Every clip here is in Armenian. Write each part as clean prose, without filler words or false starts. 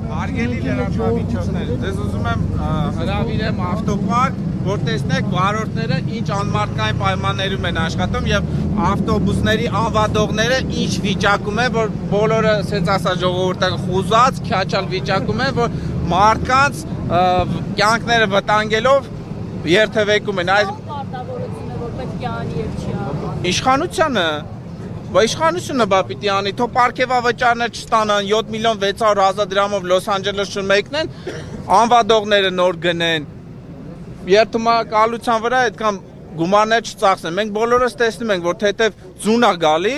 Արգելի լրատվամիջոցներ, ձեզ ուզում եմ հրավիրեմ ավտոպարկ, որ տեսնեք վարորդները ինչ անմարդկային պայմաններում են աշխատում եւ ավտոբուսների անվադողները ինչ վիճակում են, որ բոլորը ասենց ասա ժողովուրդը խուզած, քյաչալ վիճակում են, որ մարդկանց կյանքները վտանգելով երթևեկում են։ Այս պարտավորությունը որ պետք է անի եւ չի անի։ Իշխանությունը Իշխանությունը պիտի անի, թող պարգևավճարներ չստանան 7 միլիոն 600 հազար դրամով Լոս Անջելես չմեկնեն, անվադողները նոր գնեն, երթունակալության վրա այդքան գումարներ չծախսեն։ Մենք բոլորս տեսնում ենք, որ թեթև ձուն է գալի,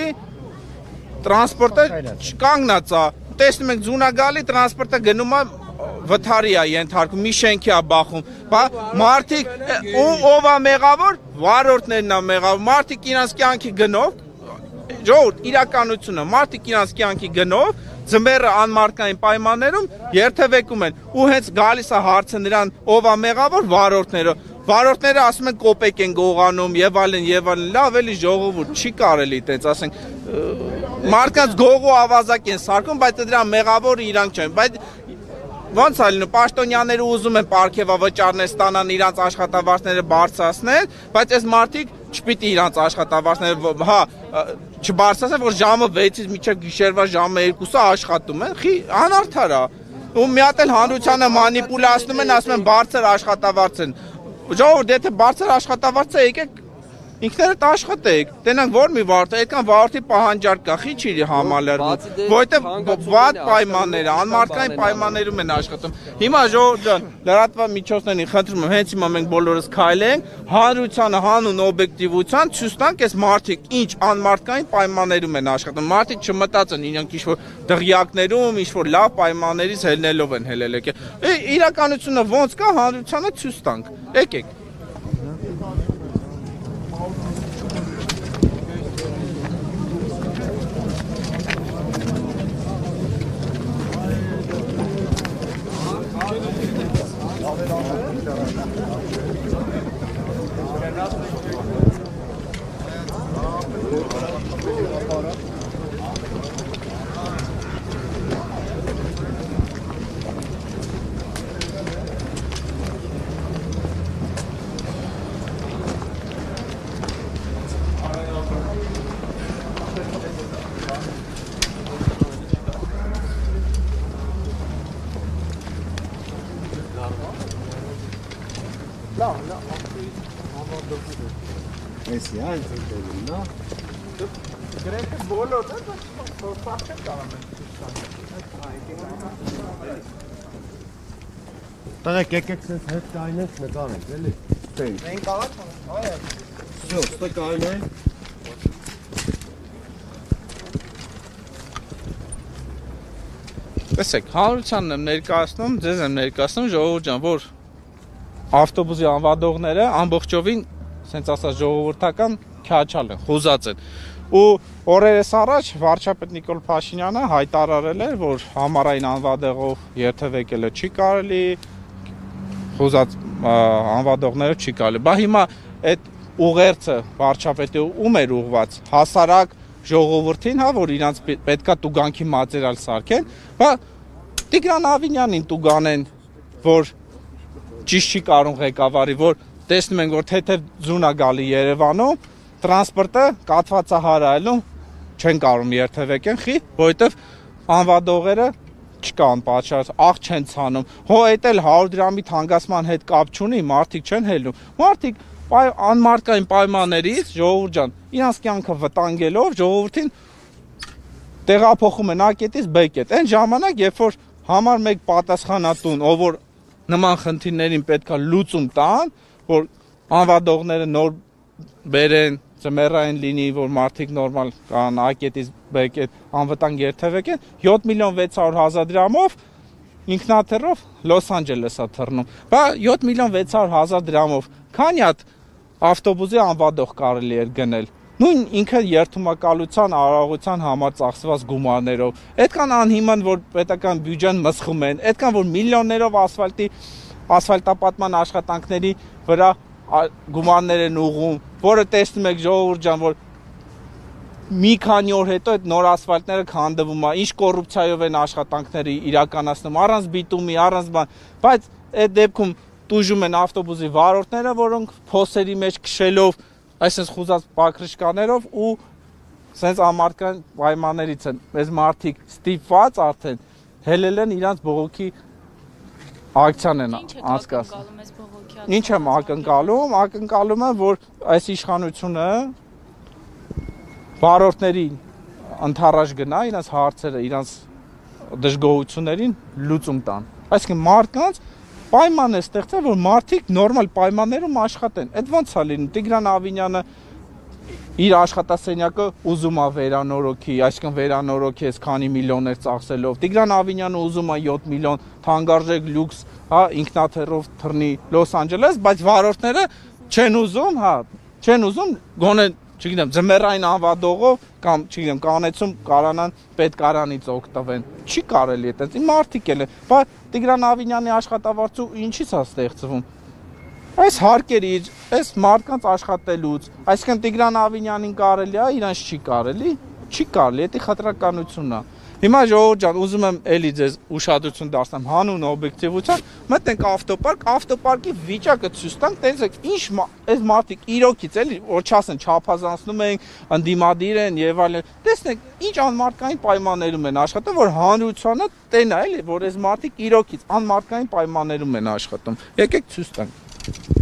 տրանսպորտը կանգնած է, տեսնում ենք ձուն է գալի, տրանսպորտը գնում է վթարի է ենթարկում, մի շենքի է բախում, մարդիկ ով է մեղավոր, վարորդներն է մեղավոր, մարդիկ իրանց կյանքի գնով ժողովուրդ իրականությունը մարդիկ իրանց կյանքի գնով ձմեռը անմարդկային պայմաններում երթևեկում են ու հենց գալիս է հարցը նրան ով է մեղավոր վարորդները ասում են կոպեկ են գողանում եւ այլն լավ էլի ժողովուրդ չի կարելի այդպես ասենք մարդկանց գողու ավազակ են սարքում բայց դրա մեղավորը իրանք չեն բայց ոնց է լինում պաշտոնյաները ուզում են պարգևավճարներ ստանան իրանց աշխատավարձները բարձրացնել բայց այս մարդիկ չպիտի իրանց աշխատավարձները հա չբարձրացնեն որ ժամը 6-ից մինչև գիշերվա ժամը 2-ը աշխատում են խի անարդար է ու մի հատ էլ հանրությանը մանիպուլացնում են ասում են բարձր աշխատավարձ են ժողովուրդ եթե բարձր աշխատավարձ է եկեք ինքներդ աշխատեք, տենանք որ մի վարդ, այդքան վարդի պահանջարկ կա, խի չի համալրվում, որովհետև վատ պայմաններ, անմարդկային պայմաններում են աշխատում։ Հիմա ժողովուրդ ջան, լրատվամիջոցներին խնդրում եմ, հենց հիմա մենք բոլորս քայլենք, հանրությանը հանուն օբյեկտիվության ցույց տանք, այս մարդիկ ինչ անմարդկային պայմաններում են աշխատում։ Մարդիկ չմտածեն իրենք ինչ-որ դղյակներում, ինչ-որ լավ պայմաններից հելնելով են հելել եկել։ Իրականությունը ոնց կա, հանրությանը ցույց տանք։ Եկեք։ Եսի այն ծնտելին, նա Գրեթե բոլոր փոխած չեն կարող Տղեկ եկեք սենց հետ կայնենք նկարենք, էլի Մենք կարող ենք, Всё, ստը կայնենք Տեսեք, հանրությանն եմ ներկայացնում, ձեզ եմ ներկայացնում, ժողովուրդ ջան, որ ավտոբուսի անվադողները ամբողջովին սենց ասած ժողովրդական քյաչալ են, խուզած են ու օրերս առաջ վարչապետ Նիկոլ Փաշինյանը հայտարարել էր, որ համառային անվադեղով երթևեկելը չի կարելի, խուզած անվադողները չի կարելի։ Բա հիմա այդ ուղերձը վարչապետի ում էր ուղված հասարակ ժողովրդին, հա, որ իրանց պետքա տուգանքի մատերիալ սարքեն, բա Տիգրան Ավինյանին տուգանեն, որ ճիշտ չի կարող ղեկավարի, որ տեսնում ենք, որ թեթև ձուն է գալի Երևանում, տրանսպորտը կաթված է հարայելում, չեն կարող երթևեկեն, խի, որովհետև անվադողերը չկան պատշաճ, աղ չեն ցանում, հո էդ էլ 100 դրամի թանկացման հետ կապ չունի, մարդիկ չեն հելնում, մարդիկ անմարդկային պայմաններից, ժողովուրդ ջան, իրանց կյանքը վտանգելով, ժողովրդին տեղափոխում են A-կետից B-կետ, այն ժամանակ, երբ որ համար մեկ պատասխանատուն, ով որ նման խնդիրներին պետքա լուծում տան, որ անվադողները նոր բերեն, ձմեռային լինի, որ մարդիկ նորմալ կան A-կետից B-կետ անվտանգ երթևեկեն, 7 միլիոն 600 հազար դրամով ինքնաթիռով Լոս Անջելես է թռնում։ Բա 7 միլիոն 600 հազար դրամով քանի հատ ավտոբուսի անվադող կարելի էր գնել։ Նույն ինքը երթումակալության արարողության համար ծախսված գումարներով, այդքան անհիմն որ պետական բյուջեն մսխում են, այդքան որ միլիոններով ասֆալտապատման աշխատանքների վրա գումարներ են ուղղում, որը տեսնում եք ժողովուրդ ջան, որ մի քանի օր հետո այդ նոր ասֆալտները քանդվում է, ինչ կոռուպցիայով են աշխատանքները իրականացնում, առանց բիտումի, առանց բան, բայց այդ դեպքում տուժում են ավտոբուսի վարորդները, որոնք փոսերի մեջ քշելով, այսպես խուզած պակրիշկաներով ու սենց ամարտկային պայմաններից են այս մարդիկ ստիպված արդեն հելել են իրանց բողոքի ակցիան են անցկացնում։ Ինչ եմ ակնկալում, ակնկալում եմ, որ այս իշխանությունը վարորդներին ընդառաջ գնա, իրանց հարցերը, իրանց դժգոհություններին լուծում տան։ Այսինքն մարդկանց պայման է ստեղծել, որ մարդիկ նորմալ պայմաններում աշխատեն։ Այդ ո՞նց է լինում։ Տիգրան Ավինյանը իր աշխատասենյակը ուզում է վերանորոգի, այսինքն վերանորոգի էս քանի միլիոններ ծախսելով։ Տիգրան Ավինյանը ուզում է 7 միլիոն թանկարժեք լյուքս, հա, ինքնաթիռով թռնի Լոս Անջելես, բայց վարորդները չեն ուզում, հա, չեն ուզում գոնե, չգիտեմ, ձմեռային անվադողով կամ, չգիտեմ, կանեցում կարանան պետկարանից օգտվեն։ Չի կարելի այդպես։ Իմ մարդիկ էլ են, բայց Տիգրան Ավինյանի աշխատավարձու ինչի՞ց է ստեղծվում։ Այս հարկերի, այս մարդկանց աշխատելուց, այսինքն Տիգրան Ավինյանին կարելի է, իրանց չի կարելի, դա խտրականությունն է։ Հիմա ժողովուրդ ջան, ուզում եմ էլի ձեզ ուշադրություն դարձնեմ հանուն օբյեկտիվության, մտնենք ավտոպարկ, ավտոպարկի վիճակը ցույց տանք, տենց ինչ այս մարդիկ իրոքից էլի, որ չասեն չափազանցնում են, ընդդիմադիր են եւ այլն։ Տեսնեք, ինչ անմարդկային պայմաններում են աշխատում, որ հանրությանը տենա էլի, որ այս մարդիկ իրոքից անմարդկային պայմաններում են աշխատում։ Եկեք ցույց տանք։